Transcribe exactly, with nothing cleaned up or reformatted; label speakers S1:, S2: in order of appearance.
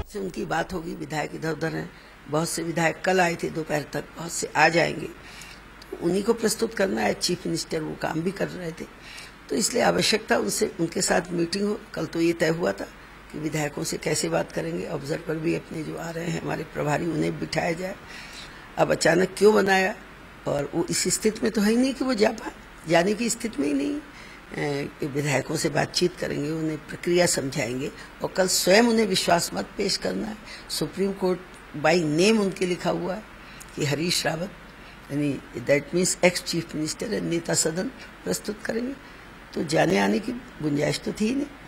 S1: से उनकी बात होगी। विधायक इधर उधर हैं, बहुत से विधायक कल आए थे दोपहर तक, बहुत से आ जाएंगे, तो उन्हीं को प्रस्तुत करना है। चीफ मिनिस्टर वो काम भी कर रहे थे, तो इसलिए आवश्यकता उनसे उनके साथ मीटिंग हो। कल तो ये तय हुआ था कि विधायकों से कैसे बात करेंगे। ऑब्जर्वर भी अपने जो आ रहे हैं हमारे प्रभारी, उन्हें बिठाया जाए। अब अचानक क्यों बनाया, और वो इस स्थिति में तो है ही नहीं कि वो जा पाए, जाने की स्थिति में ही नहीं। विधायकों से बातचीत करेंगे, उन्हें प्रक्रिया समझाएंगे, और कल स्वयं उन्हें विश्वास मत पेश करना है। सुप्रीम कोर्ट बाई नेम उनके लिखा हुआ है कि हरीश रावत, यानी that means ex chief minister, नेता सदन प्रस्तुत करेंगे। तो जाने आने की गुंजाइश तो थी ही नहीं।